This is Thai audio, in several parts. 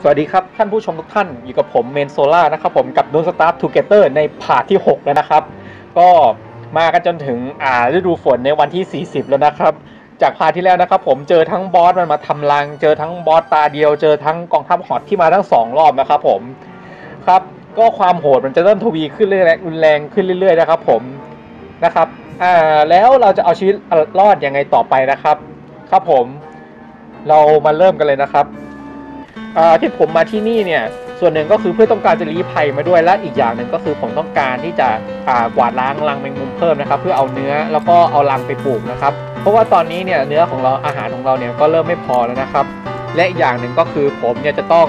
สวัสดีครับท่านผู้ชมทุกท่านอยู่กับผมเมนโซล่านะครับผมกับ Don't Starve Together ในพาร์ทที่6แล้วนะครับก็มากันจนถึงฤดูฝนในวันที่40แล้วนะครับจากพาร์ทที่แล้วนะครับผมเจอทั้งบอสมันมาทำรังเจอทั้งบอสตาเดียวเจอทั้งกองทัพฮอตที่มาทั้ง2รอบนะครับผมครับก็ความโหดมันจะเริ่มทวีขึ้นเรื่อยๆรุนแรงขึ้นเรื่อยๆนะครับผมนะครับแล้วเราจะเอาชีวิตรอดยังไงต่อไปนะครับครับผมเรามาเริ่มกันเลยนะครับที่ผมมาที่นี่เนี่ยส่วนหนึ่งก็คือเพื่อต้องการจะลี้ภัยมาด้วยและอีกอย่างหนึ่งก็คือผมต้องการที่จะกวาดล้างรังแมงมุมเพิ่มนะครับเพื่อเอาเนื้อแล้วก็เอารังไปปลูกนะครับเพราะว่าตอนนี้เนี่ยเนื้อของเราอาหารของเราเนี่ยก็เริ่มไม่พอแล้วนะครับและอีกอย่างหนึ่งก็คือผมเนี่ยจะต้อง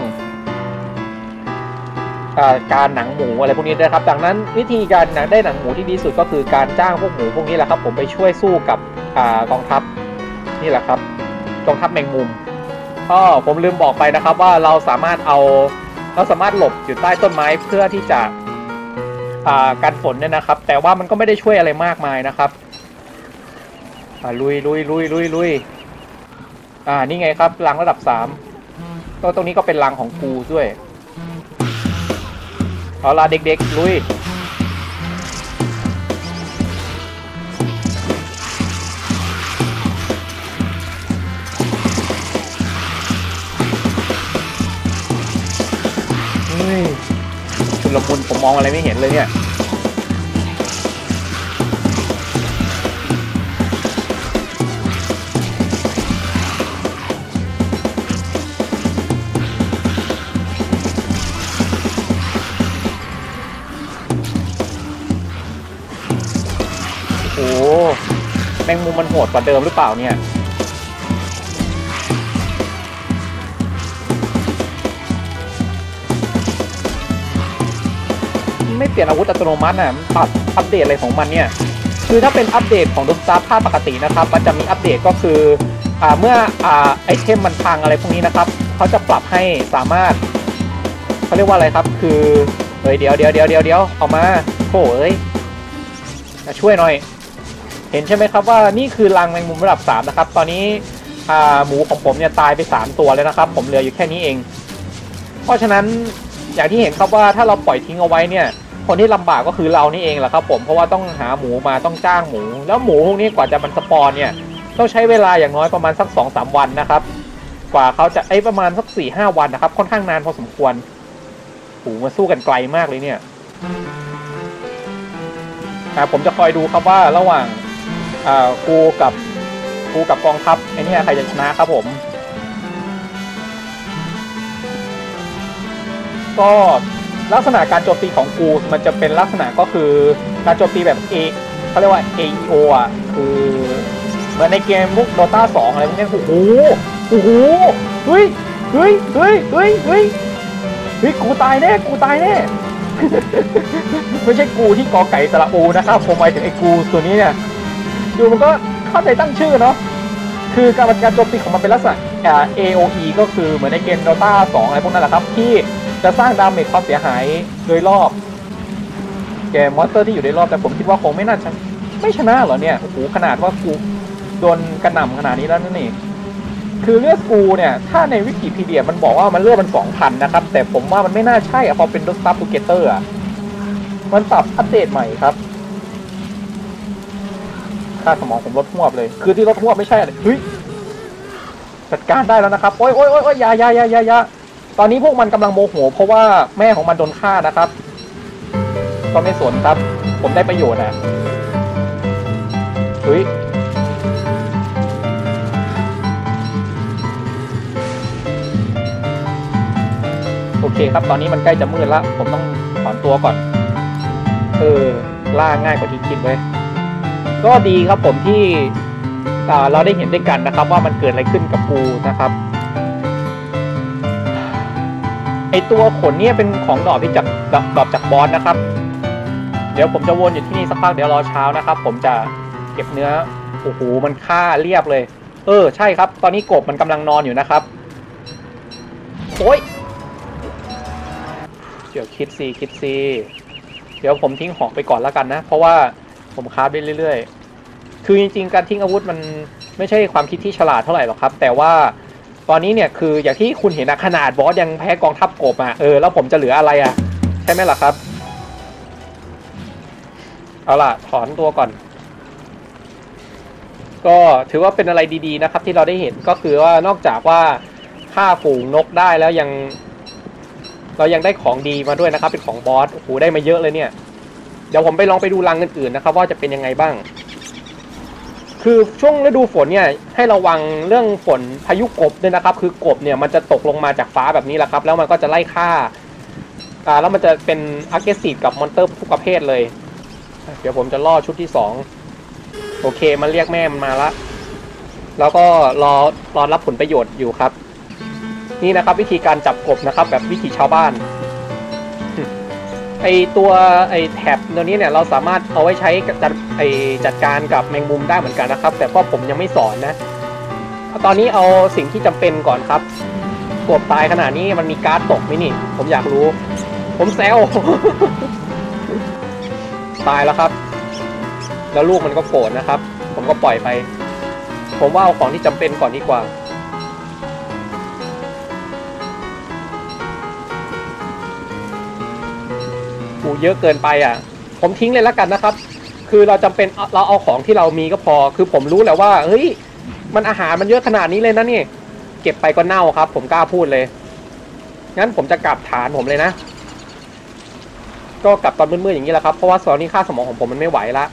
การหนังหมูอะไรพวกนี้นะครับดังนั้นวิธีการได้หนังหมูที่ดีสุดก็คือการจ้างพวกหมูพวกนี้แหละครับผมไปช่วยสู้กับกองทัพนี่แหละครับกองทัพแมงมุมผมลืมบอกไปนะครับว่าเราสามารถหลบอยู่ใต้ต้นไม้เพื่อที่จะกันฝนเนี่ยนะครับแต่ว่ามันก็ไม่ได้ช่วยอะไรมากมายนะครับลุยนี่ไงครับรังระดับ3ตรงนี้ก็เป็นรังของกูด้วยเอาล่ะเด็กๆลุยชุลมุนผมมองอะไรไม่เห็นเลยเนี่ยโอ้แมงมุมมันโหดกว่าเดิมหรือเปล่าเนี่ยไม่เปลี่ยนอาวุธอัตโนมัติปรับอัปเดตอะไรของมันเนี่ยคือถ้าเป็นอัปเดตของDon't Starveภาคปกตินะครับมันจะมีอัปเดตก็คือเมื่อไอเทมมันพังอะไรพวกนี้นะครับเขาจะปรับให้สามารถเขาเรียกว่าอะไรครับคือเดี๋ยวเอามาโถ่ช่วยหน่อยเห็นใช่ไหมครับว่านี่คือรังแมงมุมระดับ3นะครับตอนนี้หมูของผมเนี่ยตายไป3ตัวแล้วนะครับผมเหลืออยู่แค่นี้เองเพราะฉะนั้นอย่างที่เห็นครับว่าถ้าเราปล่อยทิ้งเอาไว้เนี่ยคนที่ลำบากก็คือเรานี่เองแหละครับผมเพราะว่าต้องหาหมูมาต้องจ้างหมูแล้วหมูพวกนี้กว่าจะมันสปอนเนี่ยต้องใช้เวลาอย่างน้อยประมาณสัก 2-3 วันนะครับกว่าเขาจะประมาณสัก 4-5 วันนะครับค่อนข้างนานพอสมควรโหมาสู้กันไกลมากเลยเนี่ยผมจะคอยดูครับว่าระหว่างกูกับกองทัพไอ้นี่ใครจะชนะครับผมก็ลักษณะการโจมตีของกูมันจะเป็นลักษณะก็คือการโจมตีแบบเขาเรียกว่า AEO คือเหมือนในเกมพวก Dota 2อะไรพวกนี้โอ้โหเฮ้ยกูตายแน่ไม่ใช่กูที่กอไก่สระอูนะครับผมหมายถึงไอ้กูตัวนี้เนี่ยดูมันก็เข้าใจตั้งชื่อเนาะคือการโจมตีของมันเป็นลักษณะAOE ก็คือเหมือนในเกม Dota 2อะไรพวกนั้นแหละครับที่จะสร้างดาเมจความเสียหายโดยรอบแกมอนสเตอร์ที่อยู่โดยรอบแต่ผมคิดว่าคงไม่น่าไม่ชนะเหรอเนี่ยโอ้โหขนาดว่ากูโดนกระหน่ำขนาดนี้แล้วนี่คือเลือดกูเนี่ยถ้าในวิกิพีเดียมันบอกว่ามันเลือดมัน 2,000 นะครับแต่ผมว่ามันไม่น่าใช่พอเป็น Don't Starve Together มันปรับอัปเดตใหม่ครับค่าสมองผมลดหวบเลยคือที่ลดหวบไม่ใช่เฮ้ยจัดการได้แล้วนะครับโอ้ยอย่าตอนนี้พวกมันกำลังโมโหเพราะว่าแม่ของมันโดนฆ่านะครับก็ไม่สนครับผมได้ประโยชน์เฮ้ยโอเคครับตอนนี้มันใกล้จะมืดแล้วผมต้องถอนตัวก่อนล่าง่ายกว่าที่คิดไว้ก็ดีครับผมที่เราได้เห็นด้วยกันนะครับว่ามันเกิดอะไรขึ้นกับกูนะครับไอตัวขนเนี่ยเป็นของดรอปที่จากบอสนะครับเดี๋ยวผมจะวนอยู่ที่นี่สักพักเดี๋ยวรอเช้านะครับผมจะเก็บเนื้อโอ้โหมันฆ่าเรียบเลยใช่ครับตอนนี้กบมันกำลังนอนอยู่นะครับโอ้ยเดี๋ยวคิดซีเดี๋ยวผมทิ้งของไปก่อนแล้วกันนะเพราะว่าผมคราฟได้เรื่อยๆคือจริงๆการทิ้งอาวุธมันไม่ใช่ความคิดที่ฉลาดเท่าไหร่หรอกครับแต่ว่าตอนนี้เนี่ยคืออย่างที่คุณเห็นนะขนาดบอสยังแพ้กองทัพกบอ่ะแล้วผมจะเหลืออะไรอ่ะใช่ไหมล่ะครับเอาล่ะถอนตัวก่อนก็ถือว่าเป็นอะไรดีๆนะครับที่เราได้เห็นก็คือว่านอกจากว่าฆ่าฝูงนกได้แล้วเรายังได้ของดีมาด้วยนะครับเป็นของบอสโอ้โหได้มาเยอะเลยเนี่ยเดี๋ยวผมไปลองไปดูรังอื่นๆนะครับว่าจะเป็นยังไงบ้างคือช่วงฤดูฝนเนี่ยให้ระวังเรื่องฝนพายุกบด้วยนะครับคือกบเนี่ยมันจะตกลงมาจากฟ้าแบบนี้แหละครับแล้วมันก็จะไล่ฆ่าแล้วมันจะเป็น aggressive กับมอนเตอร์ทุกประเภทเลยเดี๋ยวผมจะล่อชุดที่2โอเคมันเรียกแม่มันมาละแล้วก็รอรับผลประโยชน์อยู่ครับนี่นะครับวิธีการจับกบนะครับแบบวิธีชาวบ้านไอตัวไอแท็บตัวนี้เนี่ยเราสามารถเอาไว้ใช้จัดการกับแมงมุมได้เหมือนกันนะครับแต่ว่าผมยังไม่สอนนะตอนนี้เอาสิ่งที่จำเป็นก่อนครับกบตายขนาดนี้มันมีการ์ดตกไหมนี่ผมอยากรู้ผมแซว ตายแล้วครับแล้วลูกมันก็โกรธนะครับผมก็ปล่อยไปผมว่าเอาของที่จำเป็นก่อนดีกว่าเยอะเกินไปอ่ะผมทิ้งเลยแล้วกันนะครับคือเราจำเป็นเราเอาของที่เรามีก็พอคือผมรู้แหละว่าเฮ้ยมันอาหารมันเยอะขนาดนี้เลยนะนี่เก็บไปก็เน่าครับผมกล้าพูดเลยงั้นผมจะกลับฐานผมเลยนะก็กลับตอนมืดๆอย่างนี้แหละครับเพราะว่าตอนนี้ค่าสมองของผมมันไม่ไหวละ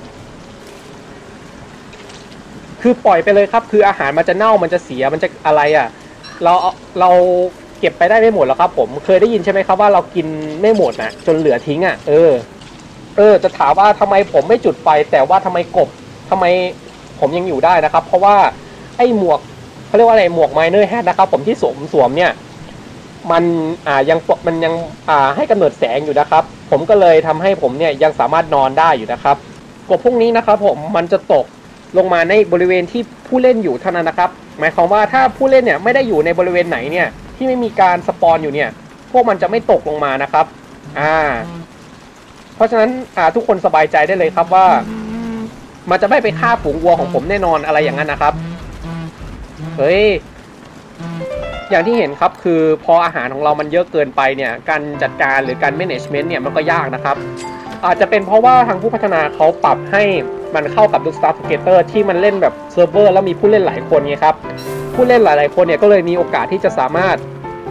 คือปล่อยไปเลยครับคืออาหารมันจะเน่ามันจะเสียมันจะอะไรอ่ะเราเก็บไปได้ไม่หมดแล้วครับผมเคยได้ยินใช่ไหมครับว่าเรากินไม่หมดนะจนเหลือทิ้งอ่ะจะถามว่าทำไมผมไม่จุดไฟแต่ว่าทำไมผมยังอยู่ได้นะครับเพราะว่าไอ้หมวกเขาเรียกว่าอะไรหมวกไมเนอร์แฮทนะครับผมที่สวมเนี่ยมันยังให้กำเนิดแสงอยู่นะครับผมก็เลยทำให้ผมเนี่ยยังสามารถนอนได้อยู่นะครับกบพวกนี้นะครับผมมันจะตกลงมาในบริเวณที่ผู้เล่นอยู่เท่านั้นนะครับหมายความว่าถ้าผู้เล่นเนี่ยไม่ได้อยู่ในบริเวณไหนเนี่ยที่ไม่มีการสปอนอยู่เนี่ยพวกมันจะไม่ตกลงมานะครับเพราะฉะนั้นทุกคนสบายใจได้เลยครับว่ามันจะไม่ไปฆ่าฝูงวัวของผมแน่นอนอะไรอย่างนั้นนะครับเฮ้ยอย่างที่เห็นครับคือพออาหารของเรามันเยอะเกินไปเนี่ยการจัดการหรือการ management เนี่ยมันก็ยากนะครับอาจจะเป็นเพราะว่าทางผู้พัฒนาเขาปรับให้มันเข้ากับ Star Together ที่มันเล่นแบบเซิร์ฟเวอร์แล้วมีผู้เล่นหลายคนไงครับผู้เล่นหลายๆคนเนี่ยก็เลยมีโอกาสที่จะสามารถ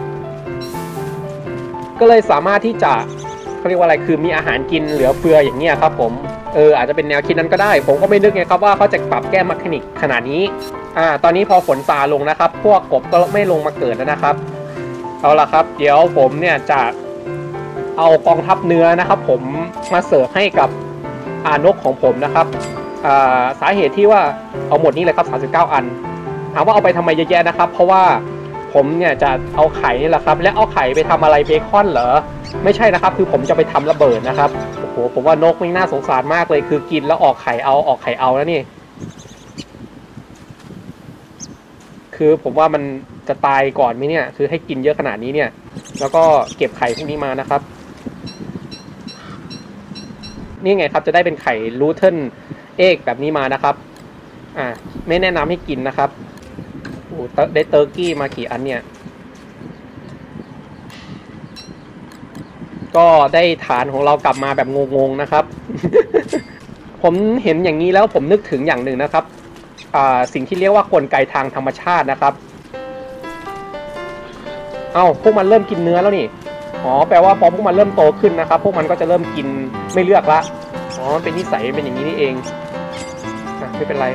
ที่จะเขาเรียกว่าอะไรคือมีอาหารกินเหลือเฟืออย่างเงี้ยครับผมอาจจะเป็นแนวคิดนั้นก็ได้ผมก็ไม่นึกไงครับว่าเขาจะปรับแก้เมคานิกขนาดนี้ตอนนี้พอฝนซาลงนะครับพวกกบก็ไม่ลงมาเกิดแล้วนะครับเอาล่ะครับเดี๋ยวผมเนี่ยจะเอากองทัพเนื้อนะครับผมมาเสิร์ฟให้กับนกของผมนะครับสาเหตุที่ว่าเอาหมดนี้เลยครับ39อันถามว่าเอาไปทำไมเยอะแยะนะครับเพราะว่าผมเนี่ยจะเอาไข่นี่แหละครับและเอาไข่ไปทำอะไรเบคอนเหรอไม่ใช่นะครับคือผมจะไปทำระเบิดนะครับโอ้โหผมว่านกมันน่าสงสารมากเลยคือกินแล้วออกไข่เอาแล้วนี่คือผมว่ามันจะตายก่อนไหมเนี่ยคือให้กินเยอะขนาดนี้เนี่ยแล้วก็เก็บไข่พวกนี้มานะครับนี่ไงครับจะได้เป็นไข่ลูเทิลเอ็กแบบนี้มานะครับไม่แนะนำให้กินนะครับโอ้ได้เตอร์กี้มากี่อันเนี่ยก็ได้ฐานของเรากลับมาแบบงงๆนะครับ ผมเห็นอย่างนี้แล้วผมนึกถึงอย่างหนึ่งนะครับสิ่งที่เรียกว่ากลไกทางธรรมชาตินะครับพวกมันเริ่มกินเนื้อแล้วนี่แปลว่าพอพวกมันเริ่มโตขึ้นนะครับพวกมันก็จะเริ่มกินไม่เลือกละมันเป็นนิสัยเป็นอย่างนี้นี่เองไม่เป็นไร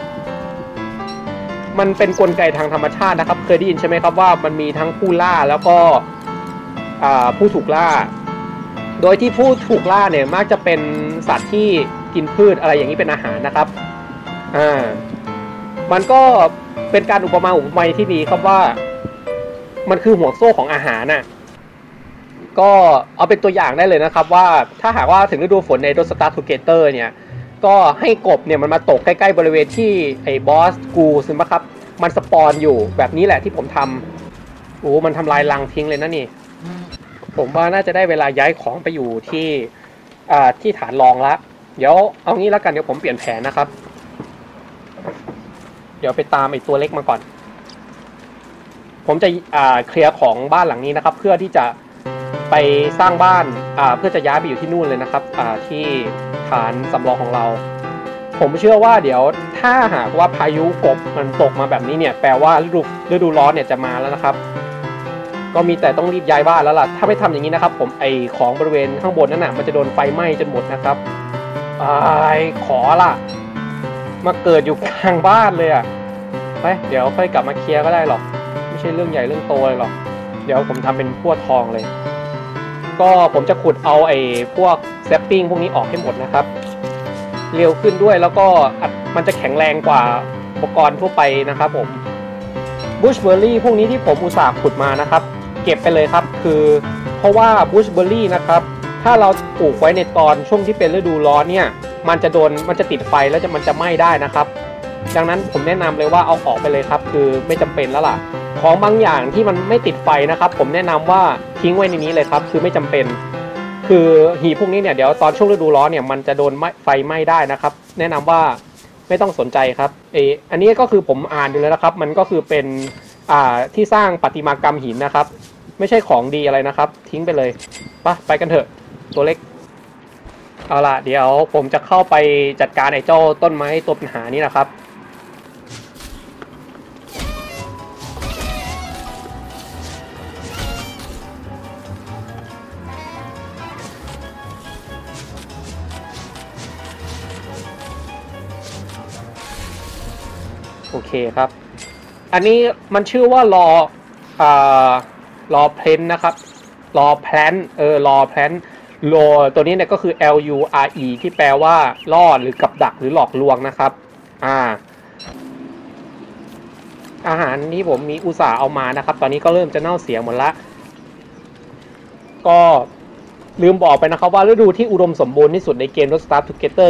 มันเป็นกลไกทางธรรมชาตินะครับเคยได้ยินใช่ไหมครับว่ามันมีทั้งผู้ล่าแล้วก็ผู้ถูกล่าโดยที่ผู้ถูกล่าเนี่ยมักจะเป็นสัตว์ที่กินพืชอะไรอย่างนี้เป็นอาหารนะครับมันก็เป็นการอุปมาอุปไมยที่ดีครับว่ามันคือห่วงโซ่ของอาหารน่ะก็เอาเป็นตัวอย่างได้เลยนะครับว่าถ้าหากว่าถึงฤดูฝนในโดสตาร์ทูเกเตอร์เนี่ยก็ให้กบเนี่ยมันมาตกใกล้ๆบริเวณที่ไอ้บอสกูใช่ไหมครับมันสปอนอยู่แบบนี้แหละที่ผมทำมันทำลายรังทิ้งเลยนะนี่ผมว่าน่าจะได้เวลาย้ายของไปอยู่ที่ฐานรองละเดี๋ยวเอางี้แล้วกันเดี๋ยวผมเปลี่ยนแผนนะครับเดี๋ยวไปตามไอ้ตัวเล็กมาก่อนผมจะเคลียร์ของบ้านหลังนี้นะครับเพื่อที่จะไปสร้างบ้านเพื่อจะย้ายไปอยู่ที่นู่นเลยนะครับที่ฐานสำรองของเราผมเชื่อว่าเดี๋ยวถ้าหากว่าพายุกบมันตกมาแบบนี้เนี่ยแปลว่าฤดูร้อนเนี่ยจะมาแล้วนะครับก็มีแต่ต้องรีบย้ายบ้านแล้วล่ะถ้าไม่ทำอย่างนี้นะครับผมไอของบริเวณข้างบนนั่นน่ะมันจะโดนไฟไหม้จนหมดนะครับขอล่ะมาเกิดอยู่กลางบ้านเลยอ่ะไปเดี๋ยวค่อยกลับมาเคลียร์ก็ได้หรอกไม่ใช่เรื่องใหญ่เรื่องโตเลยหรอกเดี๋ยวผมทำเป็นพวกทองเลยก็ผมจะขุดเอาไอ้พวกแซปปิ้งพวกนี้ออกให้หมดนะครับเร็วขึ้นด้วยแล้วก็มันจะแข็งแรงกว่าอุปกรณ์ทั่วไปนะครับผมบูชเบอร์รี่พวกนี้ที่ผมอุตส่าห์ขุดมานะครับเก็บไปเลยครับคือเพราะว่าบูชเบอร์รี่นะครับถ้าเราปลูกไว้ในตอนช่วงที่เป็นฤดูร้อนเนี่ยมันจะติดไฟแล้วมันจะไหม้ได้นะครับดังนั้นผมแนะนำเลยว่าเอาออกไปเลยครับคือไม่จำเป็นแล้วล่ะของบางอย่างที่มันไม่ติดไฟนะครับผมแนะนำว่าทิ้งไว้ในนี้เลยครับคือไม่จำเป็นคือหีบพวกนี้เนี่ยเดี๋ยวตอนช่วงฤดูร้อนเนี่ยมันจะโดนไฟไหม้ได้นะครับแนะนำว่าไม่ต้องสนใจครับอันนี้ก็คือผมอ่านดูแล้วนะครับมันก็คือเป็นที่สร้างประติมากรรมหินนะครับไม่ใช่ของดีอะไรนะครับทิ้งไปเลยไปกันเถอะตัวเล็กเอาล่ะเดี๋ยวผมจะเข้าไปจัดการไอ้เจ้าต้นไม้ตัวปัญหานี้นะครับโอเคครับอันนี้มันชื่อว่ารอเพลนนะครับรอแพลนรอแพลนโลตัวนี้เนี่ยก็คือ LURE ที่แปลว่าล่อหรือกับดักหรือหลอกลวงนะครับอาหารนี้ผมมีอุตส่าห์เอามานะครับตอนนี้ก็เริ่มจะเน่าเสียหมดละก็ลืมบอกไปนะครับว่าฤดูที่อุดมสมบูรณ์ที่สุดในเกม Don't Starve Together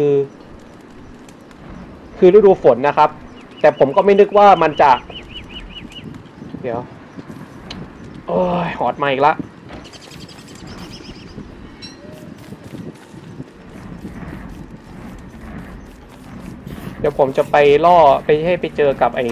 คือฤดูฝนนะครับแต่ผมก็ไม่นึกว่ามันจะเดี๋ยวโอ้ยหอดมาอีกละเดี๋ยวผมจะไปล่อไปเจอกับไอ้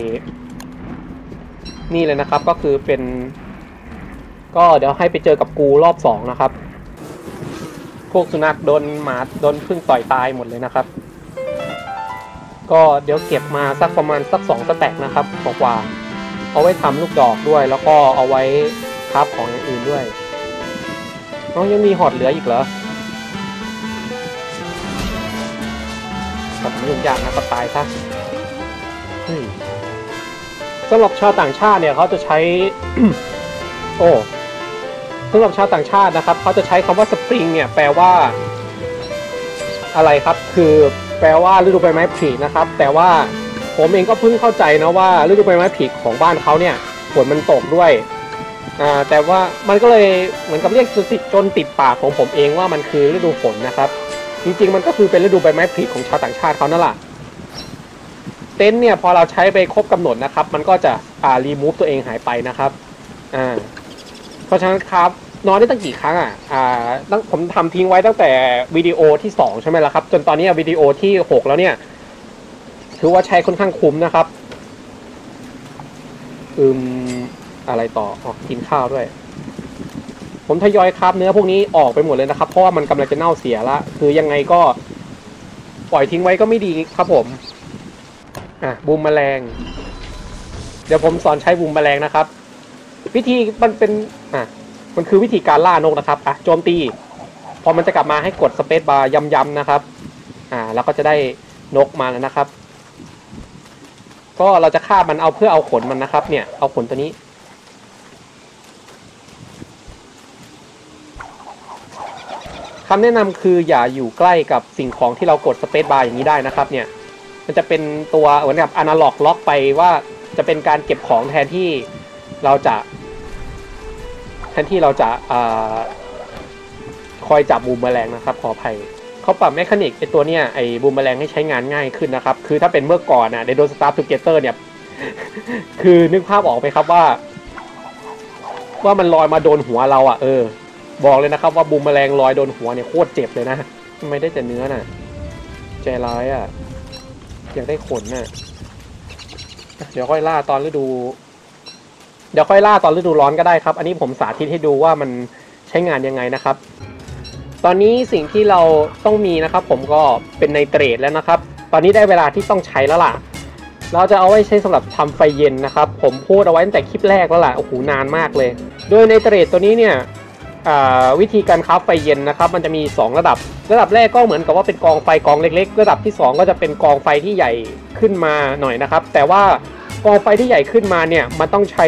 นี่เลยนะครับก็คือเป็นก็เดี๋ยวให้ไปเจอกับกูรอบ2นะครับพวกสุนัขโดนหมาโดนพึ่งต่อยตายหมดเลยนะครับก็เดี๋ยวเก็บมาสักประมาณสัก2 สแต็กนะครับกว่าเอาไว้ทำลูกดอกด้วยแล้วก็เอาไว้คราฟของอย่างอื่นด้วยยังมีหอดเหลืออีกเหรอแต่ไม่ยุ่งยากนะก็ตายซะสำหรับชาวต่างชาติเนี่ยเขาจะใช้ สำหรับชาวต่างชาตินะครับเขาจะใช้คำว่าสปริงเนี่ยแปลว่าอะไรครับคือแปลว่าฤดูใบไม้ผลินะครับแต่ว่าผมเองก็เพิ่งเข้าใจนะว่าฤดูใบไม้ผลิของบ้านเขาเนี่ยฝนมันตกด้วยแต่ว่ามันก็เลยเหมือนกับเรียกจนติดปากของผมเองว่ามันคือฤดูฝนนะครับจริงๆมันก็คือเป็นฤดูใบไม้ผลิของชาวต่างชาติเขานั่นแหละเต็นท์เนี่ยพอเราใช้ไปครบกำหนดนะครับมันก็จะรีมูฟตัวเองหายไปนะครับเพราะฉะนั้นครับนอนได้ตั้งกี่ครั้งผมทำทิ้งไว้ตั้งแต่วิดีโอที่2ใช่ไหมล่ะครับจนตอนนี้วิดีโอที่6แล้วเนี่ยถือว่าใช้ค่อนข้างคุ้มนะครับอะไรต่อกินข้าวด้วยผมทยอยครับเนื้อพวกนี้ออกไปหมดเลยนะครับเพราะว่ามันกำลังจะเน่าเสียละคือยังไงก็ปล่อยทิ้งไว้ก็ไม่ดีครับผมบูมแมลงเดี๋ยวผมสอนใช้บูมแมลงนะครับวิธีมันเป็นมันคือวิธีการล่านกนะครับโจมตีพอมันจะกลับมาให้กดสเปซบาร์ย้ำๆนะครับแล้วก็จะได้นกมาแล้วนะครับก็เราจะฆ่ามันเอาเพื่อเอาขนมันนะครับเนี่ยเอาขนตัวนี้คำแนะนำคืออย่าอยู่ใกล้กับสิ่งของที่เรากดสเปซบาร์อย่างนี้ได้นะครับเนี่ยมันจะเป็นตัวเหมือนกับอนาล็อกล็อกไปว่าจะเป็นการเก็บของแทนที่เราจะคอยจับบูมแมลงนะครับขออภัยเขาปรับเมคานิกไอตัวเนี้ยไอบูมแมลงให้ใช้งานง่ายขึ้นนะครับคือถ้าเป็นเมื่อก่อนในDon't Starve Togetherเนี่ย คือนึกภาพออกไหมครับว่ามันลอยมาโดนหัวเราบอกเลยนะครับว่าบูมแมลงลอยโดนหัวเนี่ยโคตรเจ็บเลยนะทำไมได้แต่เนื้อน่ะใจร้ายอยากได้ขนน่ะเดี๋ยวค่อยล่าตอนฤดูเดี๋ยวค่อยล่าตอนฤดูร้อนก็ได้ครับอันนี้ผมสาธิตให้ดูว่ามันใช้งานยังไงนะครับตอนนี้สิ่งที่เราต้องมีนะครับผมก็เป็นไนเตรตแล้วนะครับตอนนี้ได้เวลาที่ต้องใช้แล้วล่ะเราจะเอาไว้ใช้สำหรับทำไฟเย็นนะครับผมพูดเอาไว้ตั้งแต่คลิปแรกแล้วล่ะโอ้โหนานมากเลยโดยไนเตรตตัวนี้เนี่ยวิธีการคราฟไฟเย็นนะครับมันจะมี2ระดับแรกก็เหมือนกับว่าเป็นกองไฟกองเล็กๆระดับที่2ก็จะเป็นกองไฟที่ใหญ่ขึ้นมาหน่อยนะครับแต่ว่ากองไฟที่ใหญ่ขึ้นมาเนี่ยมันต้องใช้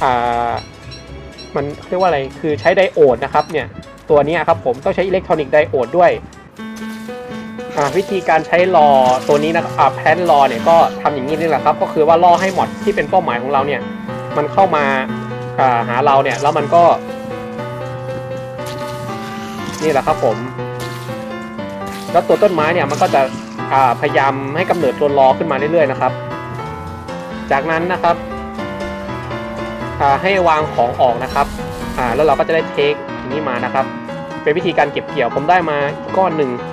มันเรียกว่าอะไรคือใช้ไดโอดนะครับเนี่ยตัวนี้ครับผมต้องใช้อิเล็กทรอนิกส์ไดโอดด้วยวิธีการใช้รอตัวนี้นะครับแพนรอเนี่ยก็ทำอย่างนี้นี่แหละครับก็คือว่าล่อให้มอดที่เป็นเป้าหมายของเราเนี่ยมันเข้ามาหาเราเนี่ยแล้วมันก็นี่แหละครับผมแล้วตัวต้นไม้เนี่ยมันก็จะพยายามให้กำเนิดตัวรอขึ้นมาเรื่อยๆนะครับจากนั้นนะครับให้วางของออกนะครับแล้วเราก็จะได้เทคอย่างนี้มานะครับเป็นวิธีการเก็บเกี่ยวผมได้มาก้อนหนึ่ง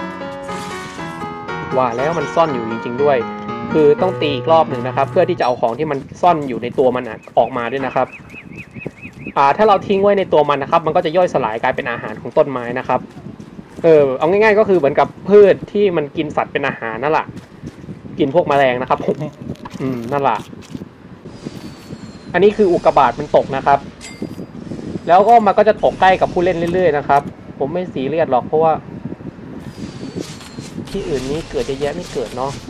ว่าแล้วมันซ่อนอยู่จริงๆด้วยคือต้องตีอีกรอบหนึ่งนะครับเพื่อที่จะเอาของที่มันซ่อนอยู่ในตัวมันออกมาด้วยนะครับถ้าเราทิ้งไว้ในตัวมันนะครับมันก็จะย่อยสลายกลายเป็นอาหารของต้นไม้นะครับเอาง่ายๆก็คือเหมือนกับพืชที่มันกินสัตว์เป็นอาหารนั่นแหละกินพวกแมลงนะครับผมนั่นแหละอันนี้คืออุกกาบาตมันตกนะครับแล้วก็มันก็จะตกใกล้กับผู้เล่นเรื่อยๆนะครับผมไม่ซีเรียสหรอกเพราะว่าที่อื่นนี้เกิดเยอะแยะไม่เกิดเนาะ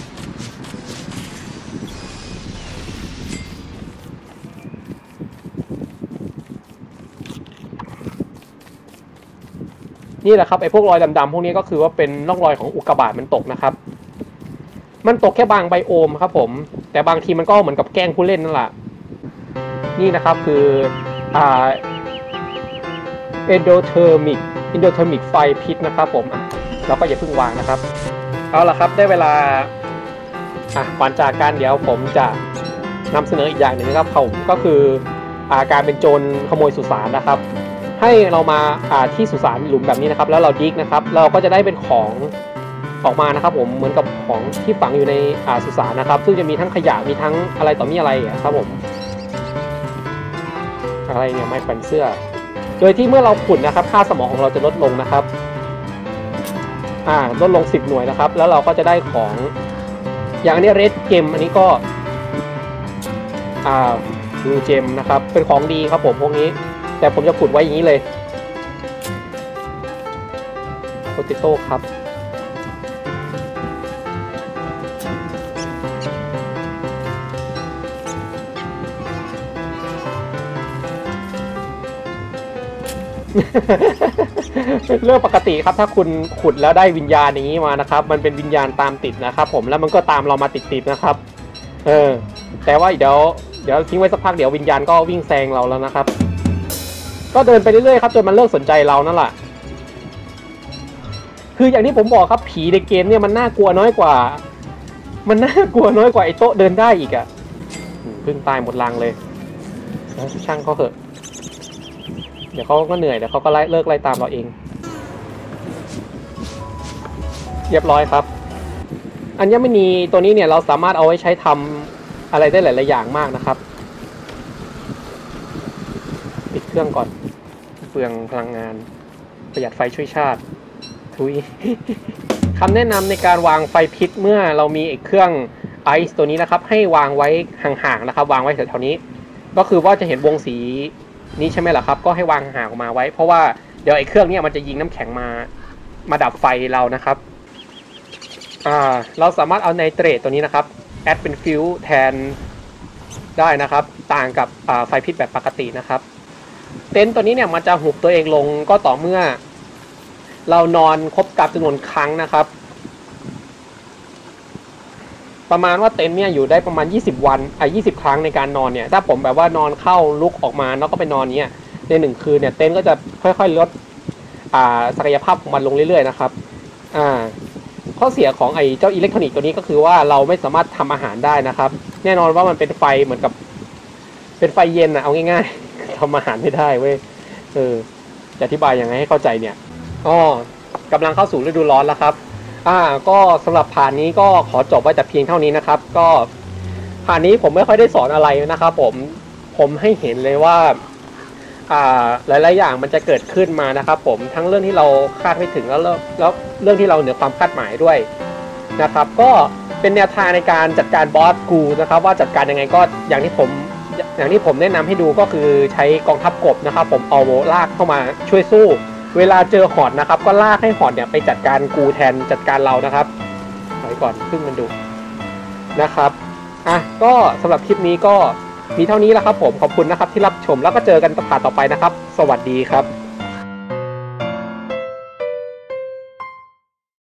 นี่แหละครับไอ้พวกรอยดำๆพวกนี้ก็คือว่าเป็นร่องรอยของอุกกาบาตมันตกนะครับมันตกแค่บางไบโอมครับผมแต่บางทีมันก็เหมือนกับแกล้งผู้เล่นนั่นแหละนี่นะครับคือendotermic ไฟพิษนะครับผมเราก็อย่าเพิ่งวางนะครับเอาละครับได้เวลาก่อนจากกันเดี๋ยวผมจะนำเสนออีกอย่างหนึ่งนะครับผมก็คือการเป็นโจรขโมยสุสานนะครับให้เรามาที่สุสานหลุมแบบนี้นะครับแล้วเราดิกนะครับเราก็จะได้เป็นของออกมานะครับผมเหมือนกับของที่ฝังอยู่ในสุสานนะครับซึ่งจะมีทั้งขยะมีทั้งอะไรต่อมีอะไรครับผมอะไรเนี่ยไม้แขวนเสื้อโดยที่เมื่อเราขุดนะครับค่าสมองของเราจะลดลงนะครับลดลง10 หน่วยนะครับแล้วเราก็จะได้ของอย่างนี้เรดเกมอันนี้ก็ดูเจมนะครับเป็นของดีครับผมพวกนี้แต่ผมจะขุดไว้อย่างนี้เลยโพเตโต้ครับเรื่องปกติครับถ้าคุณขุดแล้วได้วิญญาณอย่างนี้มานะครับมันเป็นวิญญาณตามติดนะครับผมแล้วมันก็ตามเรามาติดๆนะครับแต่ว่าเดี๋ยวทิ้งไว้สักพักเดี๋ยววิญญาณก็วิ่งแซงเราแล้วนะครับก็เดินไปเรื่อยๆครับจนมันเลิกสนใจเรานั่นแหละคืออย่างที่ผมบอกครับผีในเกมเนี่ยมันน่ากลัวน้อยกว่าไอ้โต๊ะเดินได้อีกอ่ะเพิ่งตายหมดรังเลยช่างเขาเถอะเดี๋ยวเขาก็เหนื่อยเดี๋ยวเขาก็เลิกไล่ตามเราเองเรียบร้อยครับอัญมณีตัวนี้เนี่ยเราสามารถเอาไว้ใช้ทำอะไรได้หลายๆอย่างมากนะครับปิดเครื่องก่อนเปลืองพลังงานประหยัดไฟช่วยชาติทุย คำแนะนำในการวางไฟพิษเมื่อเรามีเครื่องไอซ์ตัวนี้นะครับให้วางไว้ห่างๆนะครับวางไว้แถวๆนี้ก็คือว่าจะเห็นวงสีนี้ใช่ไหมล่ะครับก็ให้วางห่างออกมาไว้เพราะว่าเดี๋ยวไอ้เครื่องนี้มันจะยิงน้ำแข็งมาดับไฟเรานะครับเราสามารถเอาไนเตรตตัวนี้นะครับแอดเป็นฟิวแทนได้นะครับต่างกับไฟพิษแบบปกตินะครับเต็นท์ตัวนี้เนี่ยมันจะหุบตัวเองลงก็ต่อเมื่อเรานอนครบกับจำนวนครั้งนะครับประมาณว่าเต็นท์เนี่ยอยู่ได้ประมาณ20 วัน20 ครั้งในการนอนเนี่ยถ้าผมแบบว่านอนเข้าลุกออกมาแล้วก็ไปนอนเนี่ยใน1 คืนเนี่ยเต็นท์ก็จะค่อยๆลดศักยภาพของมันลงเรื่อยๆนะครับข้อเสียของไอ้เจ้าอิเล็กทรอนิกส์ตัวนี้ก็คือว่าเราไม่สามารถทำอาหารได้นะครับแน่นอนว่ามันเป็นไฟเหมือนกับเป็นไฟเย็นเอาง่ายๆทำอาหารไม่ได้เว้ยจะอธิบายยังไงให้เข้าใจเนี่ยกำลังเข้าสู่ฤดูร้อนแล้วครับก็สำหรับผ่านนี้ก็ขอจบไว้แต่เพียงเท่านี้นะครับก็ผ่านนี้ผมไม่ค่อยได้สอนอะไรนะครับผมผมให้เห็นเลยว่าหลายๆอย่างมันจะเกิดขึ้นมานะครับผมทั้งเรื่องที่เราคาดไม่ถึงแล้วเรื่องที่เราเหนือความคาดหมายด้วยนะครับก็เป็นแนวทางในการจัดการบอสกูนะครับว่าจัดการยังไงก็อย่างที่ผมแนะนำให้ดูก็คือใช้กองทัพกบนะครับผมเอาลากเข้ามาช่วยสู้เวลาเจอหอดนะครับก็ลากให้หอดเนี่ยไปจัดการกูแทนจัดการเรานะครับถอยก่อนพึ่งมันดูนะครับก็สำหรับคลิปนี้ก็มีเท่านี้แล้วครับผมขอบคุณนะครับที่รับชมแล้วก็เจอกันต่อไปนะครับสวัสดีครับ